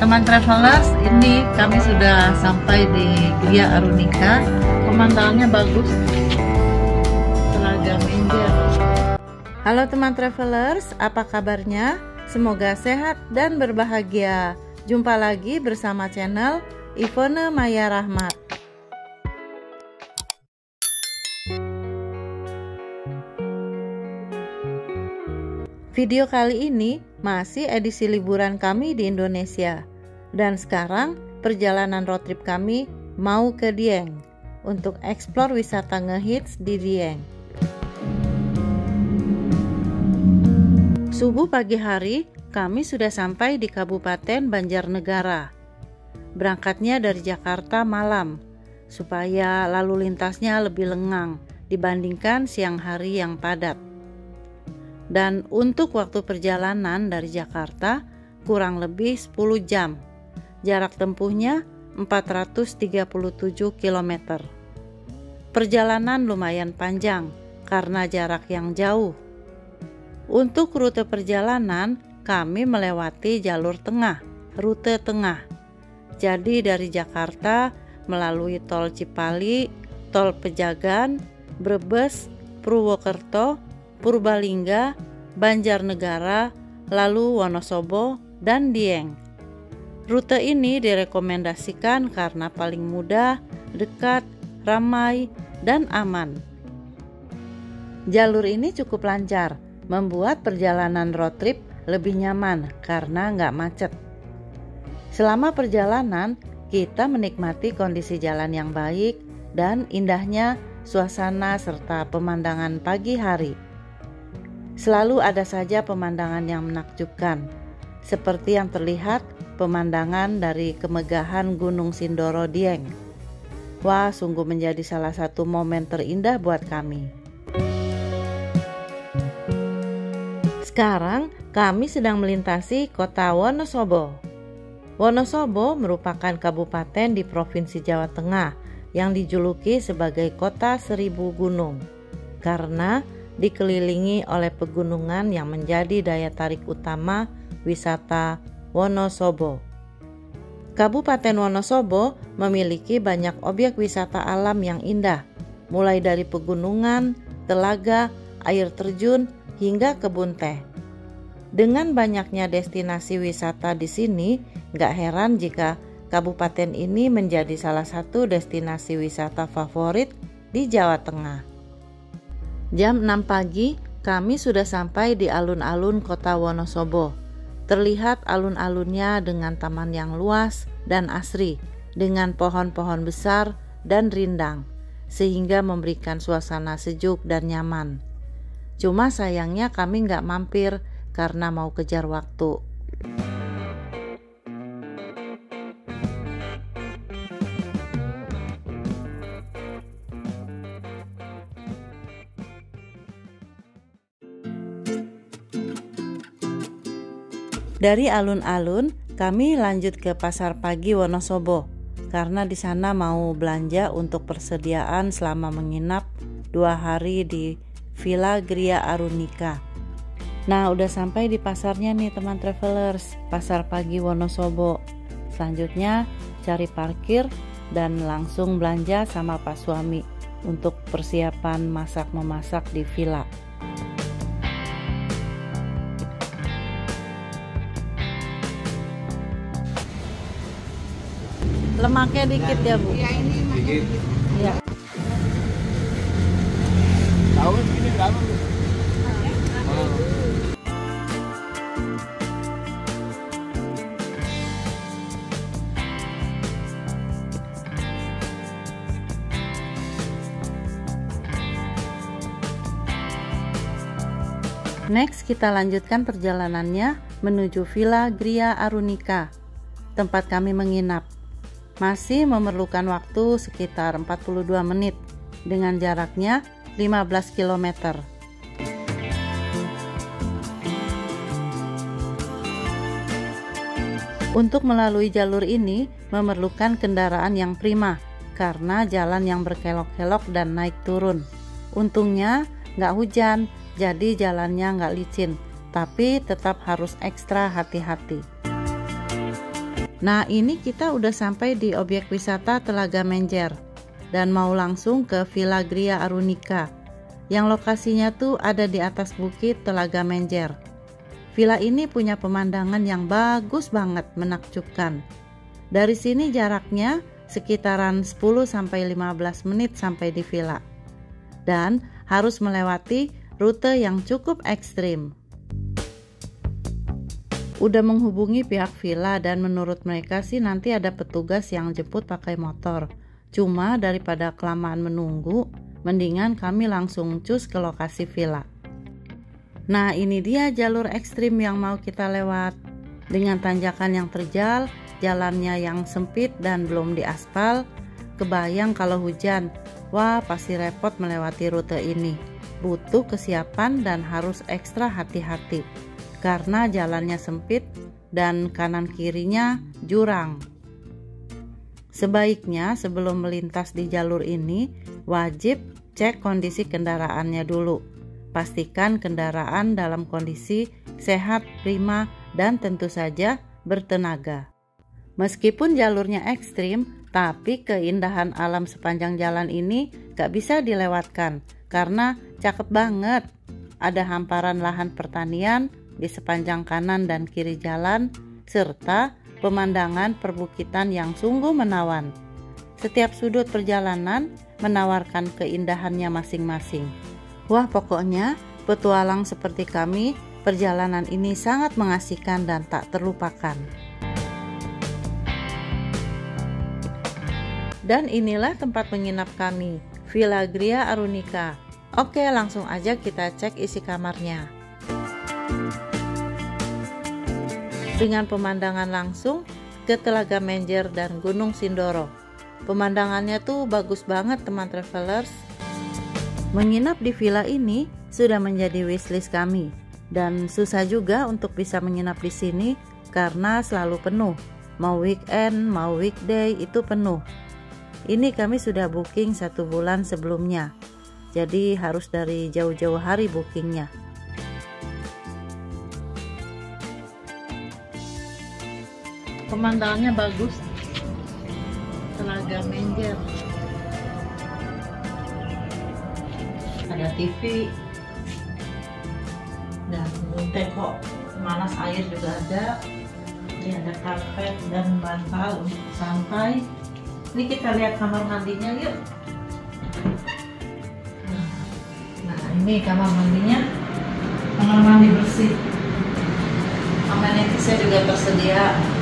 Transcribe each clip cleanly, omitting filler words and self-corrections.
Teman travelers, ini kami sudah sampai di Gria Arunika. Pemandangannya bagus. Telaga Menjer. Halo teman travelers, apa kabarnya? Semoga sehat dan berbahagia. Jumpa lagi bersama channel Ivone Maya Rahmat. Video kali ini masih edisi liburan kami di Indonesia. Dan sekarang perjalanan road trip kami mau ke Dieng untuk eksplor wisata ngehits di Dieng. Subuh pagi hari kami sudah sampai di Kabupaten Banjarnegara. Berangkatnya dari Jakarta malam supaya lalu lintasnya lebih lengang dibandingkan siang hari yang padat. Dan untuk waktu perjalanan dari Jakarta kurang lebih 10 jam. Jarak tempuhnya 437 km. Perjalanan lumayan panjang karena jarak yang jauh. Untuk rute perjalanan kami melewati jalur tengah, rute tengah. Jadi dari Jakarta melalui tol Cipali, tol Pejagan, Brebes, Purwokerto, Purbalingga, Banjarnegara, lalu Wonosobo, dan Dieng. Rute ini direkomendasikan karena paling mudah, dekat, ramai, dan aman. Jalur ini cukup lancar, membuat perjalanan road trip lebih nyaman karena nggak macet. Selama perjalanan, kita menikmati kondisi jalan yang baik dan indahnya suasana serta pemandangan pagi hari. Selalu ada saja pemandangan yang menakjubkan, seperti yang terlihat pemandangan dari kemegahan Gunung Sindoro Dieng. Wah, sungguh menjadi salah satu momen terindah buat kami. Sekarang kami sedang melintasi kota Wonosobo. Wonosobo merupakan kabupaten di Provinsi Jawa Tengah yang dijuluki sebagai kota seribu gunung karena dikelilingi oleh pegunungan yang menjadi daya tarik utama wisata Wonosobo. Kabupaten Wonosobo memiliki banyak objek wisata alam yang indah, mulai dari pegunungan, telaga, air terjun, hingga kebun teh. Dengan banyaknya destinasi wisata di sini, gak heran jika kabupaten ini menjadi salah satu destinasi wisata favorit di Jawa Tengah. Jam 6 pagi, kami sudah sampai di alun-alun kota Wonosobo. Terlihat alun-alunnya dengan taman yang luas dan asri, dengan pohon-pohon besar dan rindang, sehingga memberikan suasana sejuk dan nyaman. Cuma sayangnya kami nggak mampir karena mau kejar waktu. Dari alun-alun, kami lanjut ke Pasar Pagi Wonosobo karena di sana mau belanja untuk persediaan selama menginap 2 hari di Villa Gria Arunika. Nah, udah sampai di pasarnya nih teman travelers, Pasar Pagi Wonosobo. Selanjutnya cari parkir dan langsung belanja sama Pak Suami untuk persiapan masak-memasak di villa. Lemaknya dikit ya Bu? Iya, ini Dikit. Iya. Tahu ini berapa? Next kita lanjutkan perjalanannya menuju Villa Gria Arunika, tempat kami menginap. Masih memerlukan waktu sekitar 42 menit dengan jaraknya 15 km. Untuk melalui jalur ini memerlukan kendaraan yang prima karena jalan yang berkelok-kelok dan naik turun. Untungnya nggak hujan, jadi jalannya nggak licin, tapi tetap harus ekstra hati-hati. Nah, ini kita udah sampai di objek wisata Telaga Menjer dan mau langsung ke Villa Gria Arunika yang lokasinya tuh ada di atas bukit Telaga Menjer. Villa ini punya pemandangan yang bagus banget, menakjubkan. Dari sini jaraknya sekitaran 10-15 menit sampai di villa. Dan harus melewati rute yang cukup ekstrim. Udah menghubungi pihak villa dan menurut mereka sih nanti ada petugas yang jemput pakai motor. Cuma daripada kelamaan menunggu, mendingan kami langsung cus ke lokasi villa. Nah, ini dia jalur ekstrim yang mau kita lewat. Dengan tanjakan yang terjal, jalannya yang sempit dan belum diaspal. Kebayang kalau hujan, wah pasti repot melewati rute ini. Butuh kesiapan dan harus ekstra hati-hati karena jalannya sempit dan kanan kirinya jurang. Sebaiknya sebelum melintas di jalur ini wajib cek kondisi kendaraannya dulu. Pastikan kendaraan dalam kondisi sehat, prima, dan tentu saja bertenaga. Meskipun jalurnya ekstrim, tapi keindahan alam sepanjang jalan ini gak bisa dilewatkan karena cakep banget. Ada hamparan lahan pertanian di sepanjang kanan dan kiri jalan, serta pemandangan perbukitan yang sungguh menawan. Setiap sudut perjalanan menawarkan keindahannya masing-masing. Wah, pokoknya petualang seperti kami, perjalanan ini sangat mengasihkan dan tak terlupakan. Dan inilah tempat menginap kami, Villa Gria Arunika. Oke, langsung aja kita cek isi kamarnya. Dengan pemandangan langsung ke Telaga Menjer dan Gunung Sindoro. Pemandangannya tuh bagus banget teman travelers. Menginap di villa ini sudah menjadi wishlist kami dan susah juga untuk bisa menginap di sini karena selalu penuh. Mau weekend, mau weekday itu penuh. Ini kami sudah booking 1 bulan sebelumnya. Jadi harus dari jauh-jauh hari bookingnya. Pemandangannya bagus. Telaga Menjer. Ada TV. Dan teko panas air juga ada. Ini ada karpet dan bantal untuk santai. Ini kita lihat kamar mandinya yuk. Nah, ini kamar mandinya. Kamar mandi bersih. Amenitasnya juga tersedia.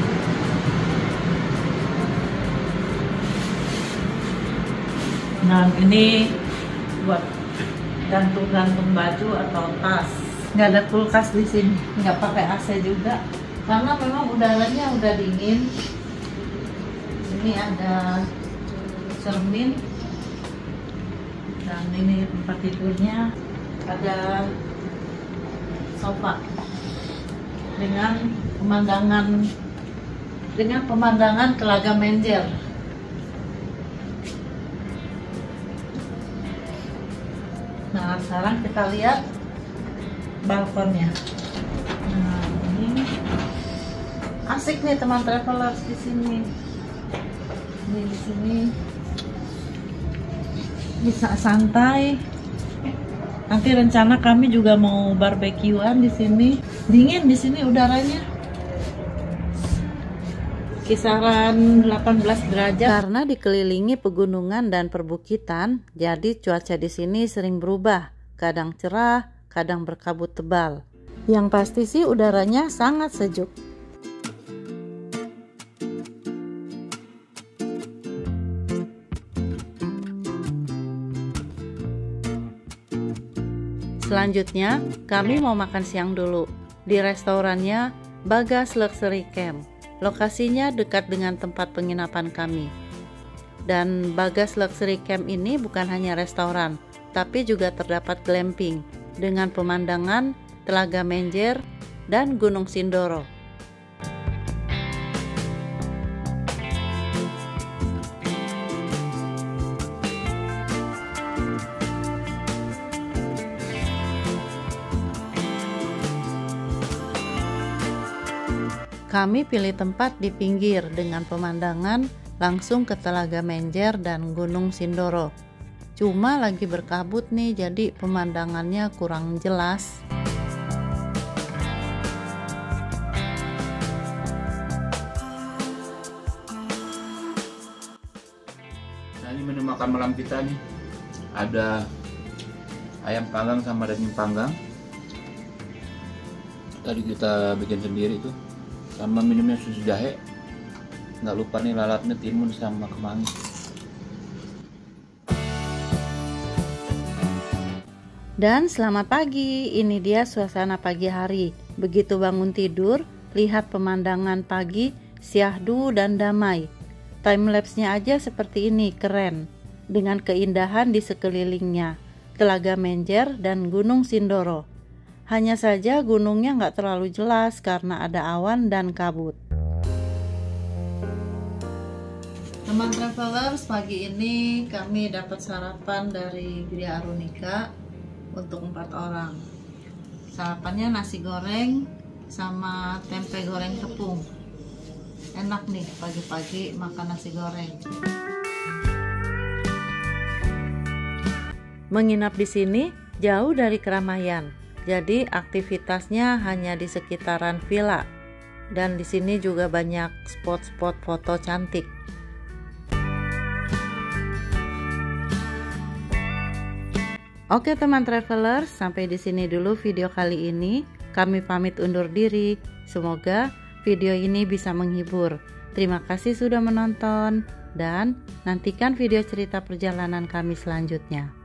Nah, ini buat gantung-gantung baju atau tas. Nggak ada kulkas di sini, nggak pakai AC juga, karena memang udaranya udah dingin. Ini ada cermin dan ini tempat tidurnya, ada sofa dengan pemandangan Telaga Menjer. Nah, sekarang kita lihat balkonnya. Nah, ini asik nih teman travelers di sini. Di sini bisa santai. Nanti rencana kami juga mau barbekyuan di sini. Dingin di sini udaranya. Kisaran 18 derajat. Karena dikelilingi pegunungan dan perbukitan, jadi cuaca di sini sering berubah. Kadang cerah, kadang berkabut tebal. Yang pasti sih udaranya sangat sejuk. Selanjutnya, kami mau makan siang dulu di restorannya Bagas Luxury Camp. Lokasinya dekat dengan tempat penginapan kami. Dan Bagas Luxury Camp ini bukan hanya restoran, tapi juga terdapat glamping dengan pemandangan Telaga Menjer dan Gunung Sindoro. Kami pilih tempat di pinggir dengan pemandangan langsung ke Telaga Menjer dan Gunung Sindoro. Cuma lagi berkabut nih, jadi pemandangannya kurang jelas. Nah, ini menu makan malam kita nih. Ada ayam panggang sama daging panggang. Tadi kita bikin sendiri tuh. Sama minumnya susu jahe. Nggak lupa nih lalatnya timun sama kemangi. Dan selamat pagi, ini dia suasana pagi hari. Begitu bangun tidur, lihat pemandangan pagi, syahdu dan damai. Timelapse-nya aja seperti ini, keren. Dengan keindahan di sekelilingnya, Telaga Menjer dan Gunung Sindoro. Hanya saja gunungnya nggak terlalu jelas karena ada awan dan kabut. Teman travelers, pagi ini kami dapat sarapan dari Gria Arunika untuk 4 orang. Sarapannya nasi goreng sama tempe goreng tepung. Enak nih pagi-pagi makan nasi goreng. Menginap di sini jauh dari keramaian. Jadi aktivitasnya hanya di sekitaran villa. Dan di sini juga banyak spot-spot foto cantik. Oke teman traveler, sampai di sini dulu video kali ini. Kami pamit undur diri. Semoga video ini bisa menghibur. Terima kasih sudah menonton dan nantikan video cerita perjalanan kami selanjutnya.